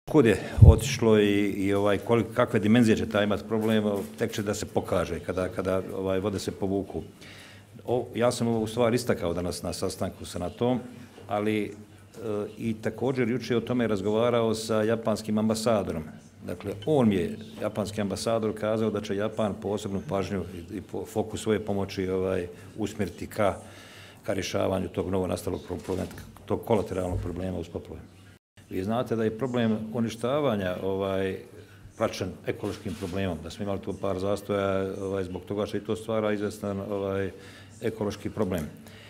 Kud je otišlo i kakve dimenzije će taj imati problem, tek će da se pokaže kada vode se povuku. Ja sam u stvari istakao danas na sastanku sa NATO-om, ali i također jučer o tome razgovarao sa japanskim ambasadorom. Dakle, on mi je, japanski ambasador, kazao da će Japan posebnu pažnju i fokus svoje pomoći usmjeriti ka rješavanju tog novo nastalog problema, tog kolateralnog problema uz poplave. Vi znate da je problem uništavanja praćen ekološkim problemom, da smo imali tu par zastoja zbog toga što i to stvara izvestan ekološki problem.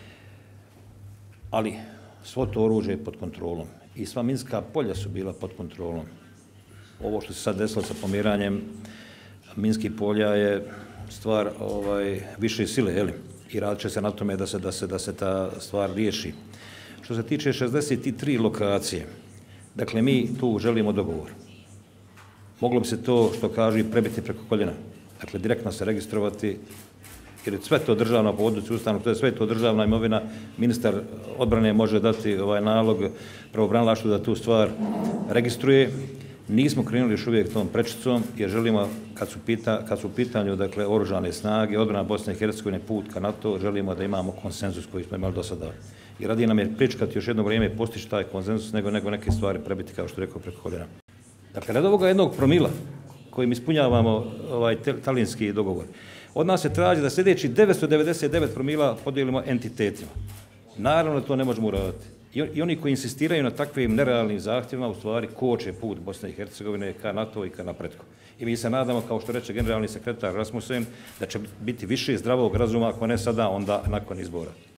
Ali svo to oružje je pod kontrolom i sva minska polja su bila pod kontrolom. Ovo što se sad desilo sa pomiranjem minskih polja je stvar više sile, i radit će se na tome da se ta stvar riješi. Što se tiče 63 lokacije, dakle, mi tu želimo dogovor. Moglo bi se to, što kažu, i prebiti preko koljena. Dakle, direktno se registrovati, jer je sve to državna područja ustavnog, to je sve to državna imovina. Ministar odbrane može dati nalog pravobranilaštvu da tu stvar registruje. Nismo krenuli još uvijek tom prečicom, jer želimo, kad su u pitanju oružane snage, odbrana Bosne i Hercegovine, put ka NATO, želimo da imamo konsenzus koji smo imali do sada. I radi nam je pričekati još jedno vrijeme postići taj konsenzus, nego neke stvari prebiti, kao što rekao, preko koljena. Dakle, radi ovoga jednog promila kojim ispunjavamo talijanski dogovor, od nas se traži da sljedeći 999 promila podijelimo entitetima. Naravno da to ne možemo uraditi. I oni koji insistiraju na takvim nerealnim zahtjevima u stvari koče put Bosne i Hercegovine ka NATO i ka napretku. I mi se nadamo, kao što reče generalni sekretar Rasmussen, da će biti više zdravog razuma, ako ne sada, onda nakon izbora.